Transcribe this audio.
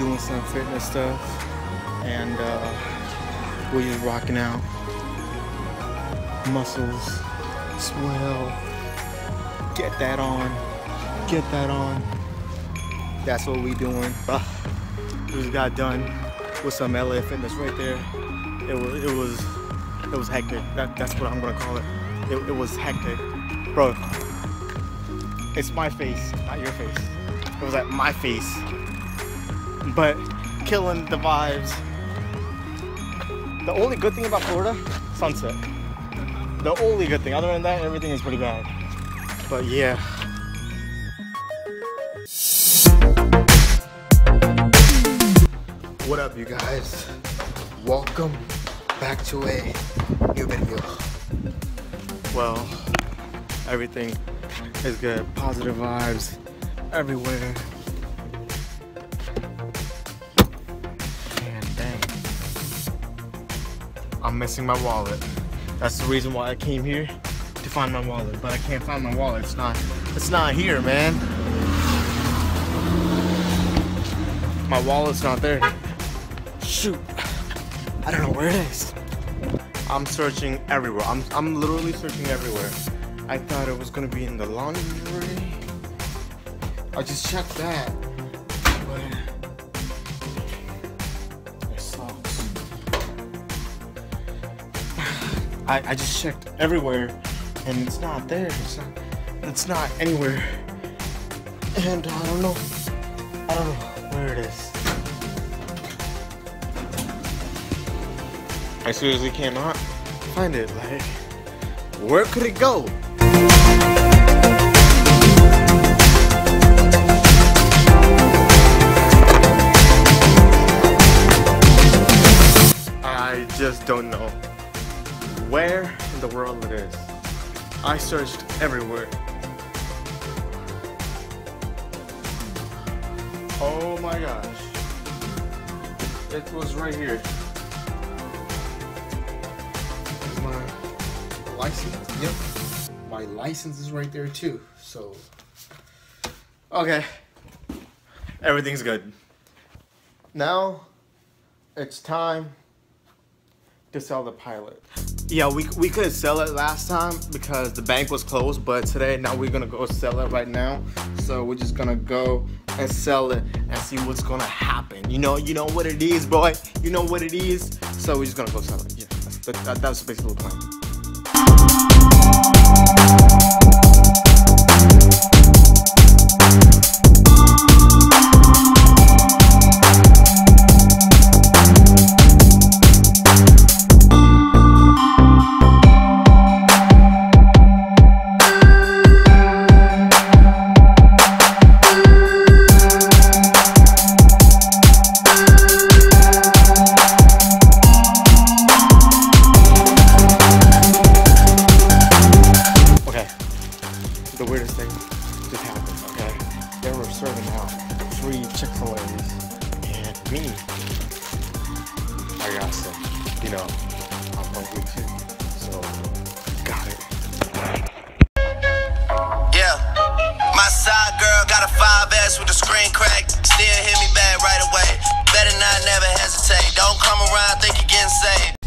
doing some fitness stuff, and we're just rocking out. Muscles, swell, get that on, get that on. That's what we doing. We just got done with some LA Fitness right there. It was hectic. That's what I'm gonna call it. It was hectic, bro. It's my face, not your face. It was at my face, but killing the vibes. The only good thing about Florida, sunset. The only good thing. Other than that, everything is pretty bad. But yeah. What up, you guys? Welcome back to a new video. Well, everything is good. Positive vibes everywhere. And dang, I'm missing my wallet. That's the reason why I came here, to find my wallet. But I can't find my wallet. It's not here, man. My wallet's not there. Shoot, I don't know where it is. I'm searching everywhere. I'm literally searching everywhere. I thought it was gonna be in the laundry. I just checked that, but it sucks. I just checked everywhere, and it's not there. It's not anywhere, and I don't know where it is. I seriously cannot find it. Like, where could it go? I just don't know where in the world it is. I searched everywhere. Oh my gosh. It was right here. My license, yep. My license is right there too, so. Okay. Everything's good. Now, it's time to sell the Pilot. Yeah, we could sell it last time because the bank was closed, but today, now we're gonna go sell it right now. So we're just gonna go and sell it and see what's gonna happen. You know what it is, boy. You know what it is. So we're just gonna go sell it. Yeah, that's basically the plan. The weirdest thing just happened, okay? They were serving out 3 Chick-fil-A's, and me, I got some, I'm hungry too, so got it. Yeah, my side girl got a 5S with a screen crack, still hit me back right away. Better not never hesitate, don't come around think you're getting saved.